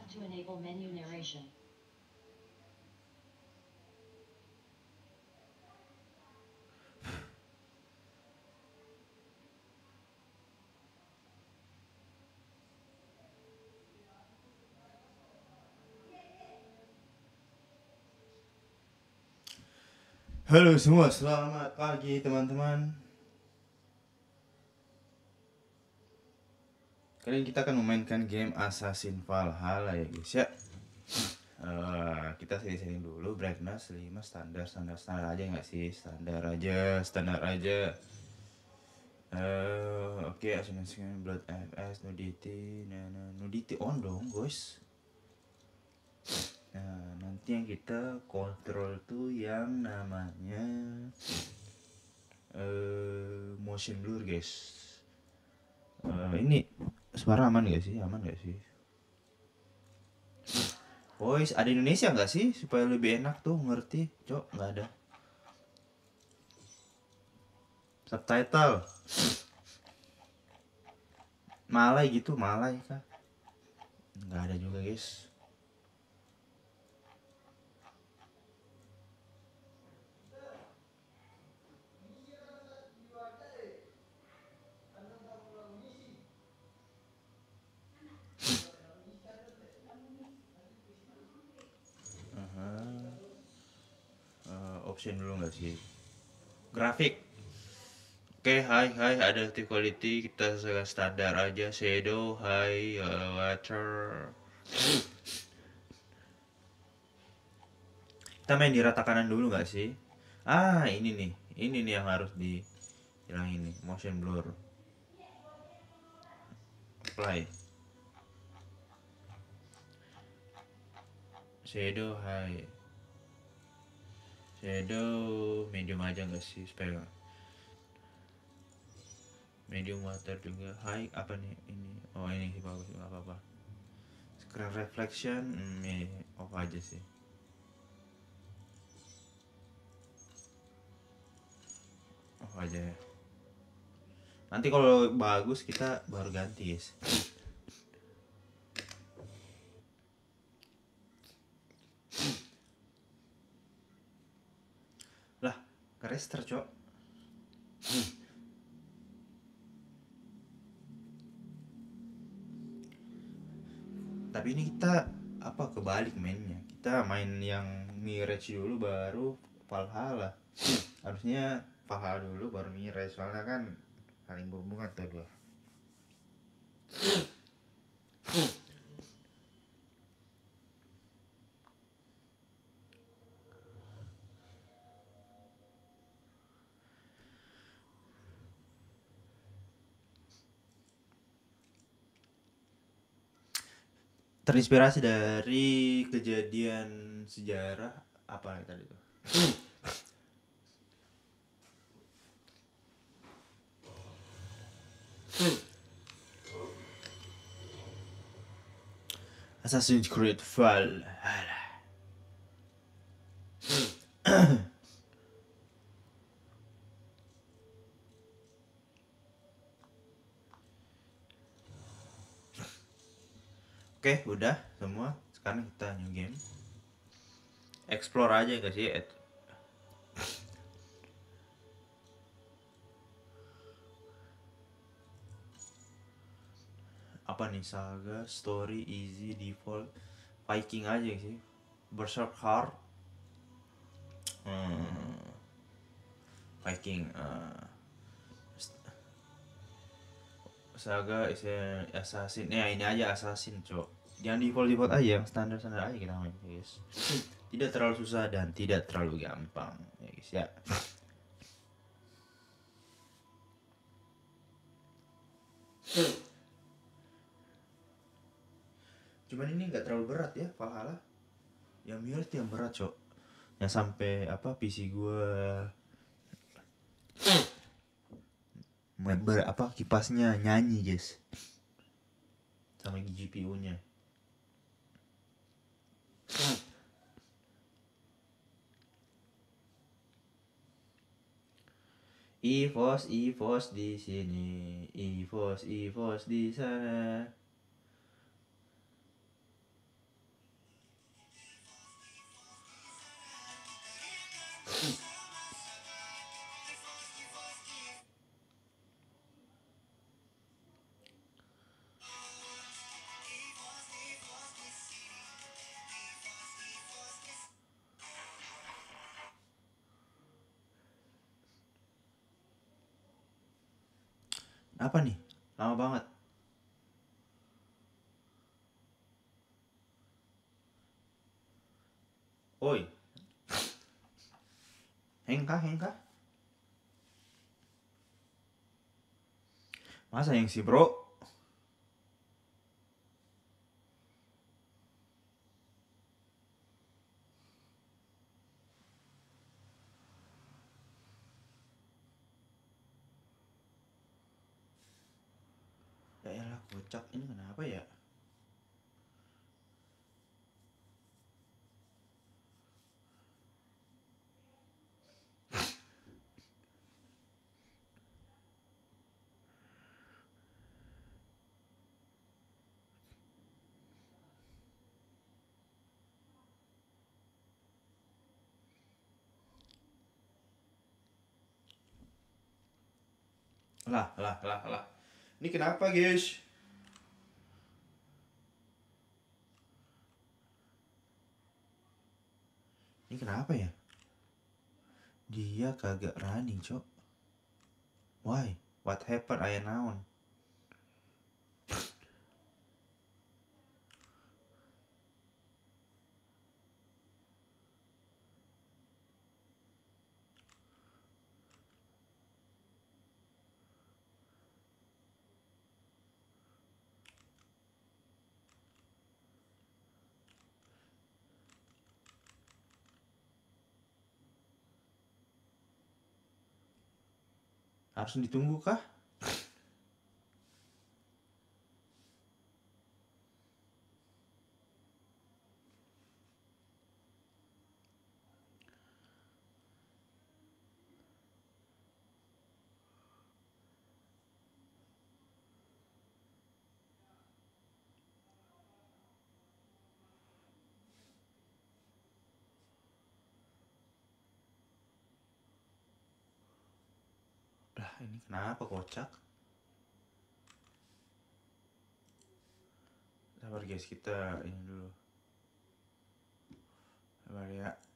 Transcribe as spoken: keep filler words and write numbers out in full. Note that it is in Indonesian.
Tap to enable menu narration. Halo semua, selamat pagi teman-teman. Kali ini kita akan memainkan game Assassin Valhalla ya guys ya. Uh, kita setting dulu brightness lima standar standar standar aja nggak sih, standar aja standar aja. Uh, Oke, okay, Assassin Blood F S nudity, nah, nah, nudity on dong guys. Nah, nanti yang kita kontrol tuh yang namanya uh, motion blur guys. Uh, ini suara aman gak sih? Aman gak sih? Voice ada Indonesia nggak sih supaya lebih enak tuh ngerti? Cok, nggak ada. Subtitle. Malay gitu, Malay kah? Nggak ada juga guys. Uh, option dulu nggak sih? Grafik. Oke, okay, hai hai ada active quality, kita standar aja, shadow, high, uh, water. Kita main di rata kanan dulu nggak sih? Ah, ini nih, ini nih yang harus dihilangin nih, motion blur. Apply. Shadow high. Shadow medium aja nggak sih supaya medium water juga high apa nih ini, oh ini sih bagus, nggak apa-apa. Screen reflection hmm, off aja sih. Off aja ya, nanti kalau bagus kita baru ganti guys. Lah kerester cok. Tapi ini kita apa kebalik mainnya, kita main yang Mirage dulu baru Valhalla. Harusnya Valhalla dulu baru Mirage, soalnya kan saling berhubungan tuh dua. Terinspirasi dari kejadian sejarah apa nih tadi tuh? Assassin's Creed Valhalla. Oke, udah semua. Sekarang kita new game. Explore aja gak sih? Apa nih, saga, story, easy, default, Viking aja sih. Berserk hard. Hmm. Viking. Uh, saga, assassin. Ya ini aja assassin cok. Jangan default default aja, yang standar standar aja kita main guys. Tidak terlalu susah dan tidak terlalu gampang ya guys ya. Cuman ini nggak terlalu berat ya Valhalla. Yang Mirage yang berat cok. Yang sampai apa P C gue member apa kipasnya nyanyi guys. Sama G P U-nya. EVOS, EVOS di sini, EVOS, EVOS di sana. Apa nih? Lama banget. Oi, hengkah hengkah. Masa yang si bro? Ya elah kocak, ini kenapa ya? Lah, lah, lah, lah. Ini kenapa guys? Ini kenapa ya? Dia kagak running, cok. Why? What happened? Aya naon? Harus ditunggu kah? Lah, ini kenapa kocak? Sabar guys, kita ini dulu. Sabar ya.